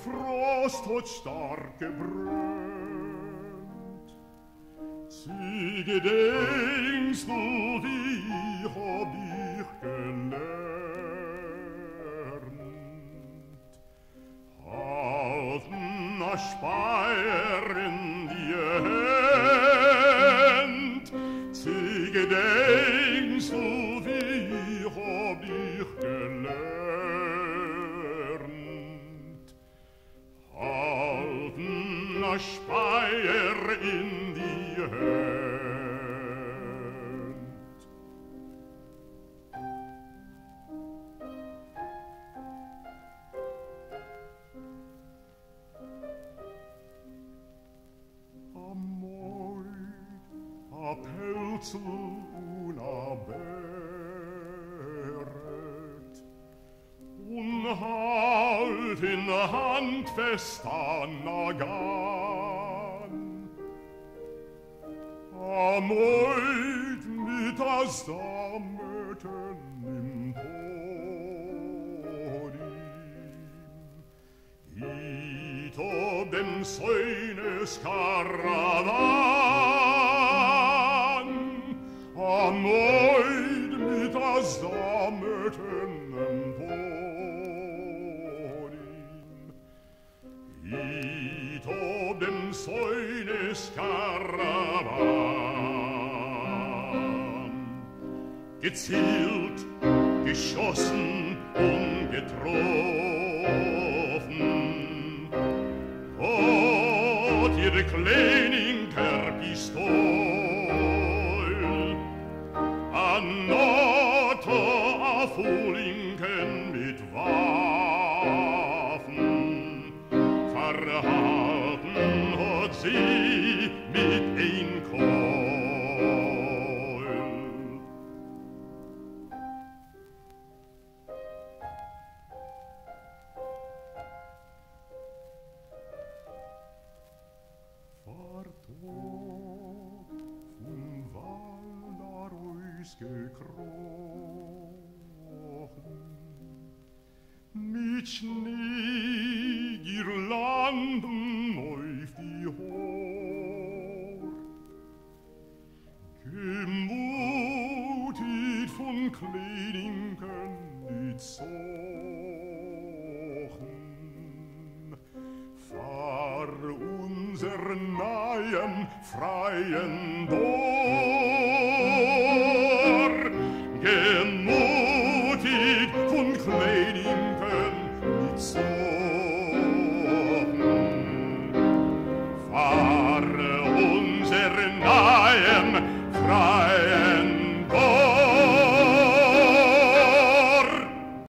Frost hat stark gebrannt. Sie gedenkst du, wie hab ich gelernt, halten a Speyer in die Hand. Sie gedenkst du, wie hab ich gelernt, halten a Speyer in die Hand. A Pelzel und a Beret und halt in der Hand fest an a Gan. A Meut mit a Sammerten im Podim, hit ob dem Säunes Karawan. A Meut mit a Sammerten im Podim, hit ob dem Säunes Karawan. Gezielt, geschossen und getroffen, hat ihre Kleininker Pistol an Otto auf Ulinken mit Waffen verhalten hat sie mit ein Keul. Fartot vom Wald gekrochen, mit Schneegirlanden auf die Haar, gemutet von Kleininken mit Sochen, fahr unser nahen freien Dorf.